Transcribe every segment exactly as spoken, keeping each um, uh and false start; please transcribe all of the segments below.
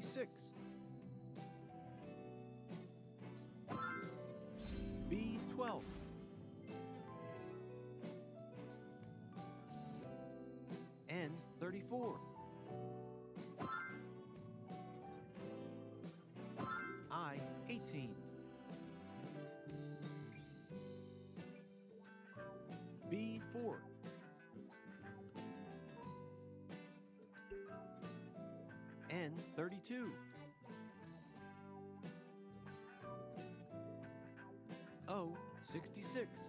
thirty-six. B twelve. N thirty-four. I eighteen. B four. N thirty-two. O sixty-six.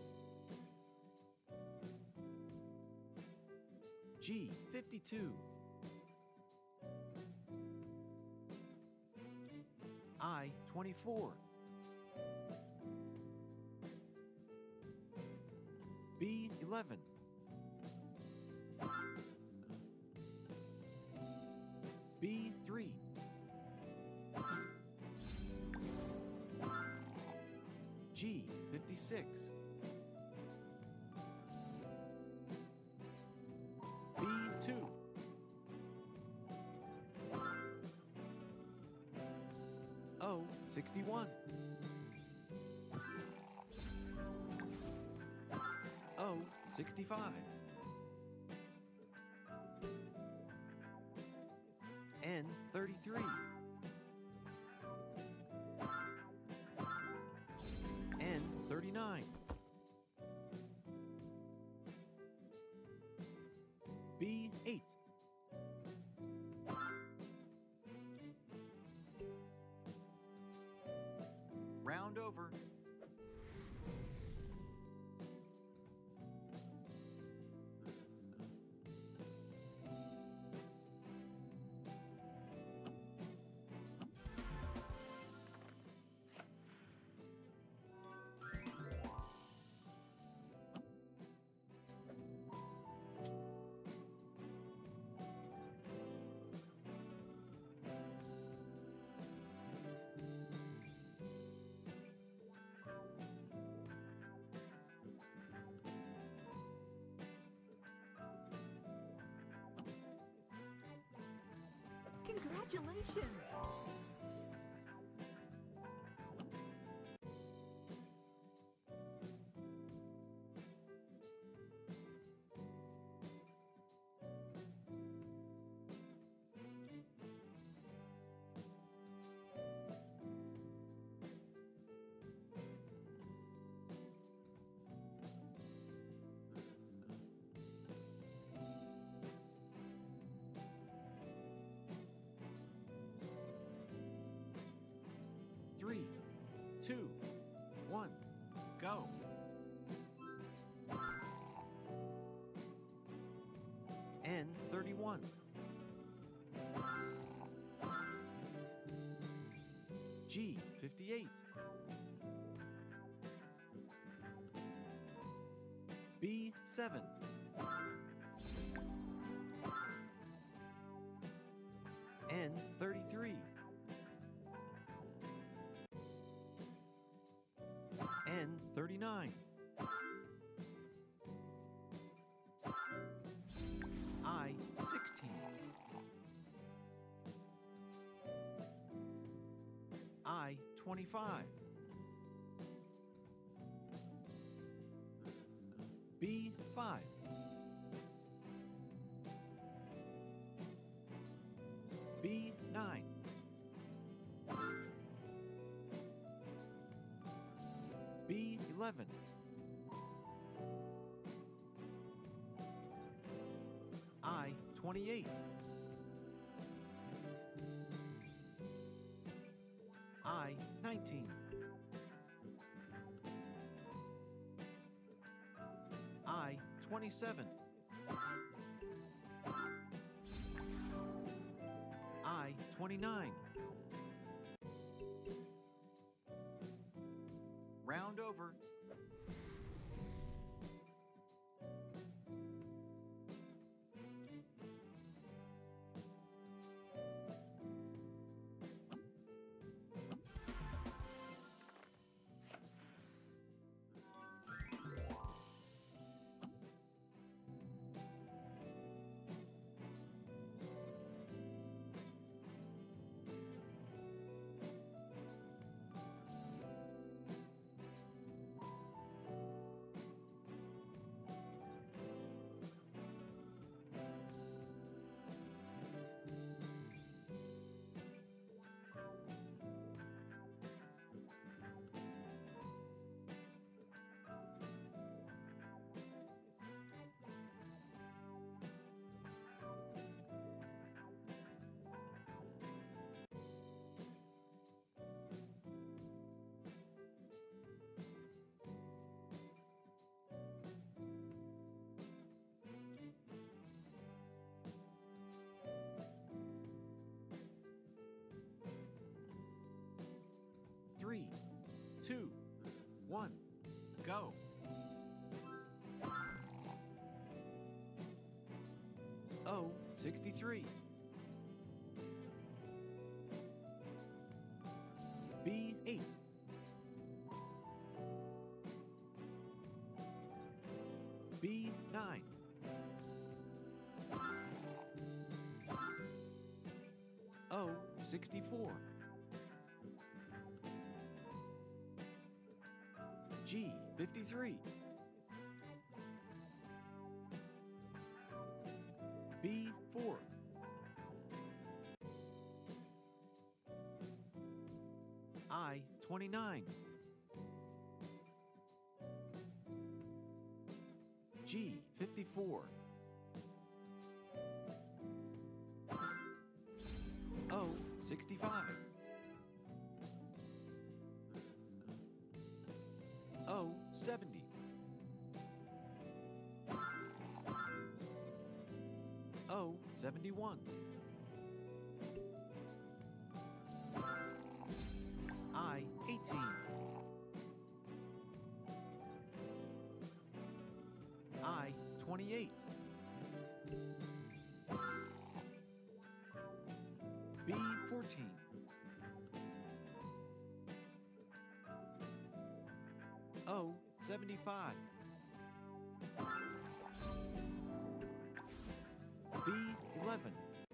G fifty-two. I twenty-four. B eleven. B three. G fifty-six. B two. O sixty-one. O sixty-five. N thirty-three. N thirty-nine. B eight. Round over. Congratulations! Three, two, one, go. N thirty-one. G fifty-eight. B seven. N thirty-three. N thirty-nine. I sixteen. I twenty-five. B five. B nine. B eleven. I twenty-eight. I nineteen. I twenty-seven. I twenty-nine. Round over. O sixty-three. B eight. B nine. O sixty-four. G fifty-three. B four. I twenty-nine. G fifty-four. O sixty-five. O seventy. O seventy-one. I eighteen. I twenty-eight. B fourteen. O seventy-five. B eleven.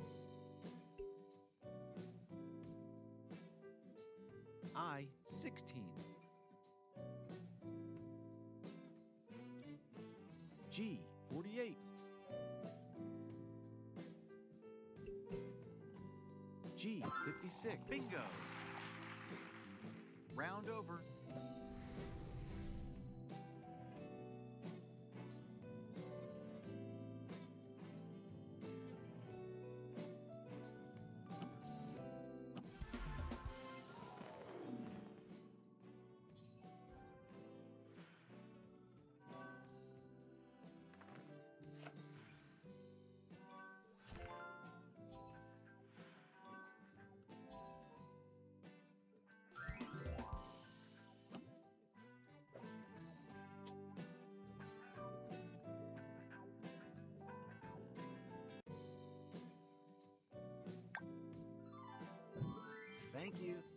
I sixteen. G forty-eight. G fifty-six. Bingo! Round over. Thank you.